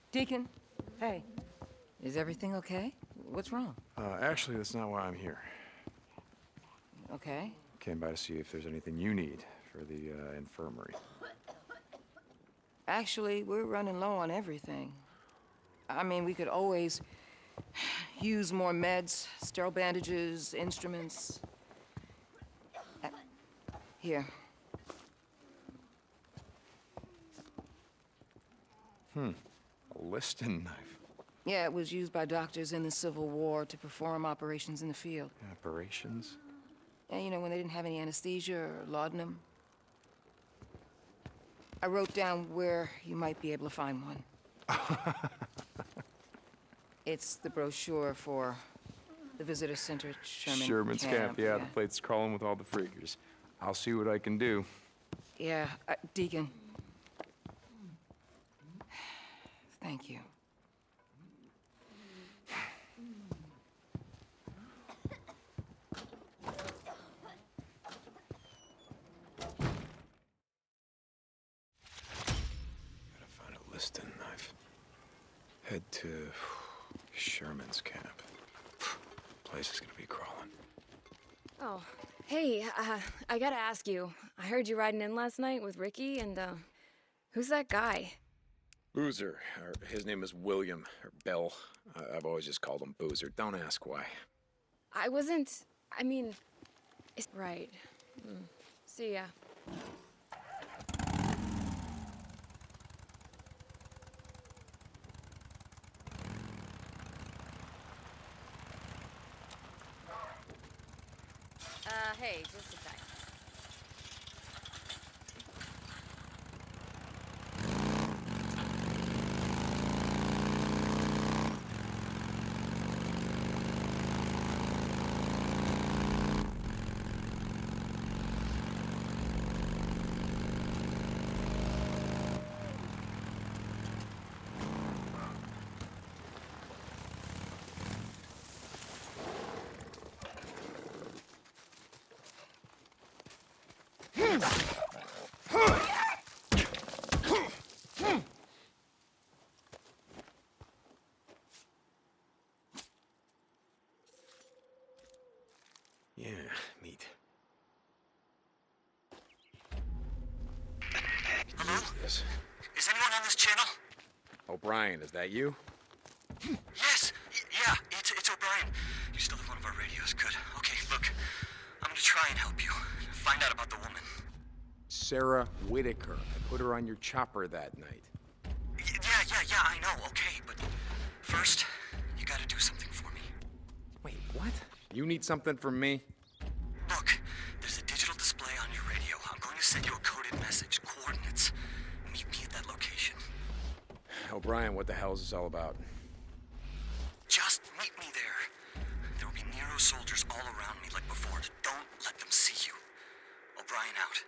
Deacon, hey. Is everything okay? What's wrong? Actually, that's not why I'm here. Okay. Came by to see if there's anything you need for the infirmary. Actually, we're running low on everything. I mean, we could always use more meds, sterile bandages, instruments. Here. A Liston knife. Yeah, it was used by doctors in the Civil War to perform operations in the field. Operations? Yeah, you know, when they didn't have any anesthesia or laudanum. I wrote down where you might be able to find one. It's the brochure for the visitor center at Sherman's Camp, yeah, the place crawling with all the freakers. I'll see what I can do. Yeah, Deacon. Thank you. Gotta find a Liston knife. Head to Sherman's Camp. Place is gonna be crawling. Oh, hey, I gotta ask you. I heard you riding in last night with Ricky, and, who's that guy? Boozer. His name is William, or Bill. I've always just called him Boozer. Don't ask why. I mean, it's right. See ya. Hey, just a sec. Yeah, neat. Hello? Yes. Is anyone on this channel? O'Brien, is that you? Yes. Yeah, it's O'Brien. You still have one of our radios. Good. Okay, look. I'm gonna try and help you. Find out about the woman. Sarah Whitaker. I put her on your chopper that night. Yeah, I know. Okay, but first, you gotta do something for me. Wait, what? You need something from me? Look, there's a digital display on your radio. I'm going to send you a coded message. Coordinates. Meet me at that location. O'Brien, what the hell is this all about? Just meet me there. There will be Nero soldiers all around me like before. Don't let them see you. O'Brien out.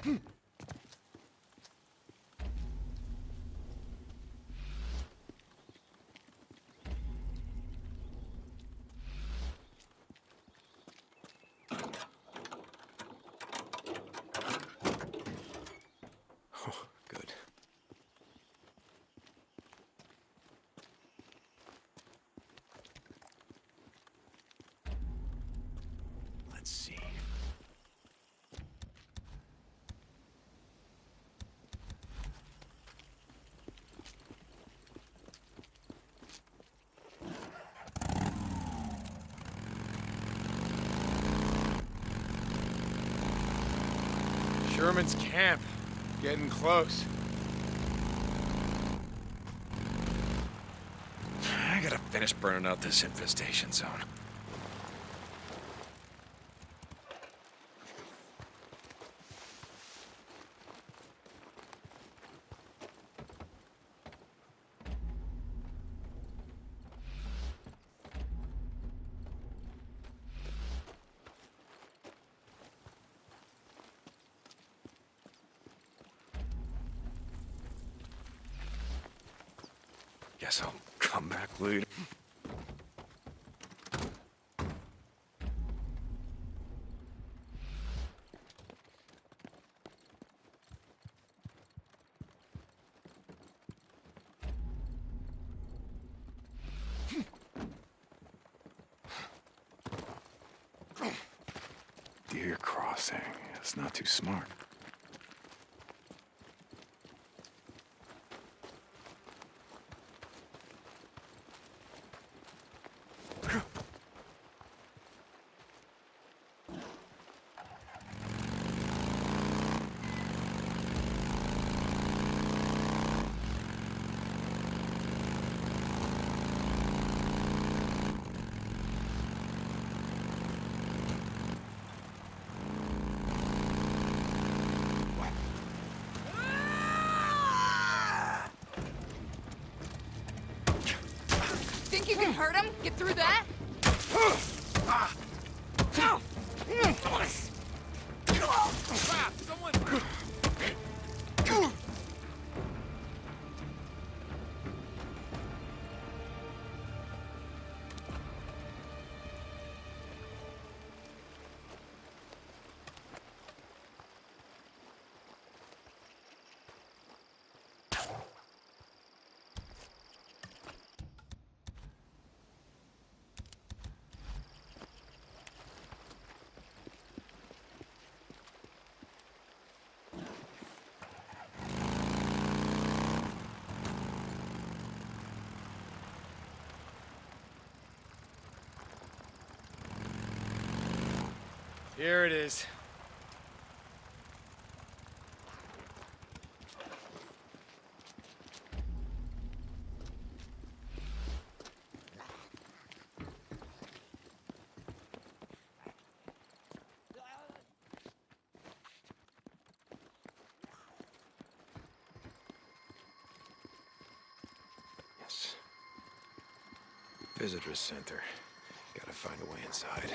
Oh, good. Let's see. Sherman's camp. Getting close. I gotta finish burning out this infestation zone. Guess I'll come back later. Deer crossing. It's not too smart. Think you can hurt him? Get through that? Here it is. Yes. Visitor center. Gotta find a way inside.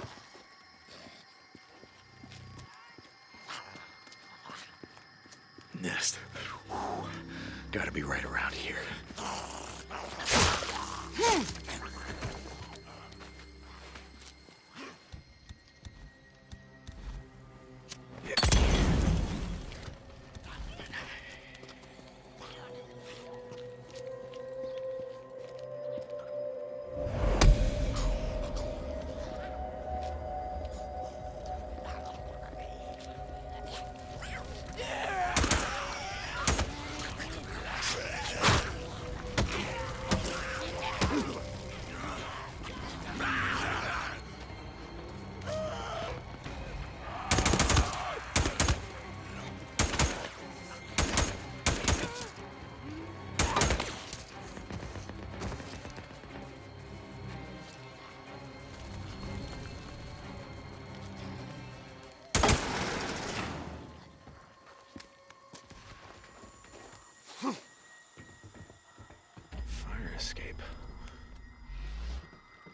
Nest. Whew. Gotta be right around here. Fire escape.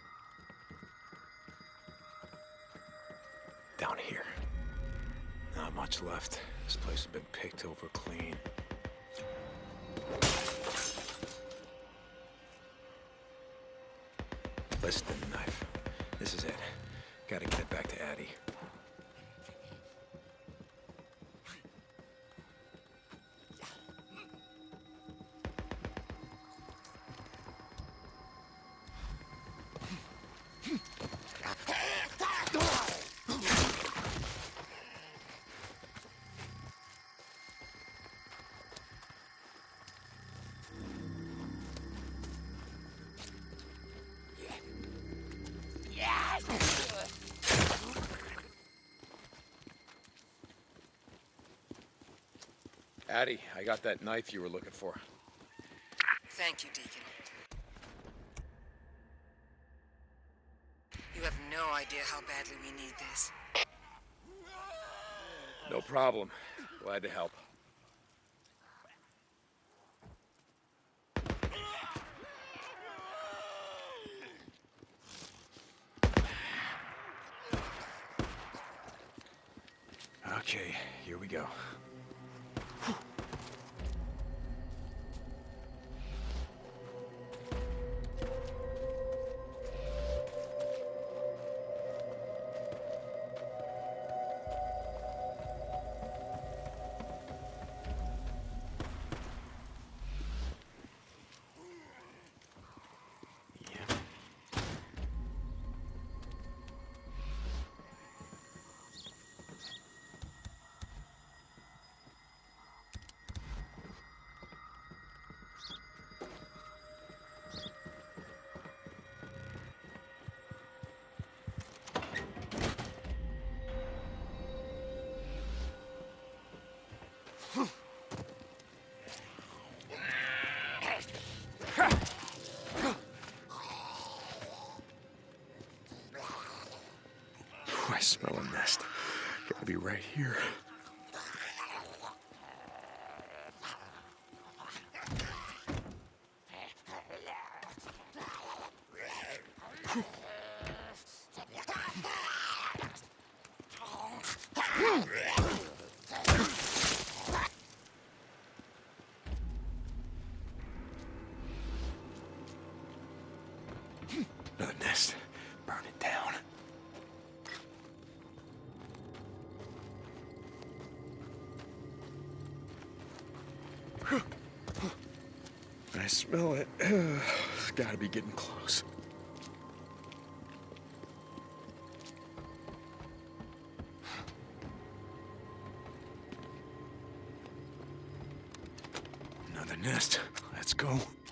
Down here. Now Not much left. This place has been picked over clean. Liston knife. This is it. Gotta get it back to Addie. Addie, I got that knife you were looking for. Thank you, Deacon. You have no idea how badly we need this. No problem. Glad to help. Okay, here we go. I smell a nest. Gotta be right here. Another nest. Burn it down. I smell it. It's gotta be getting close. Another nest. Let's go.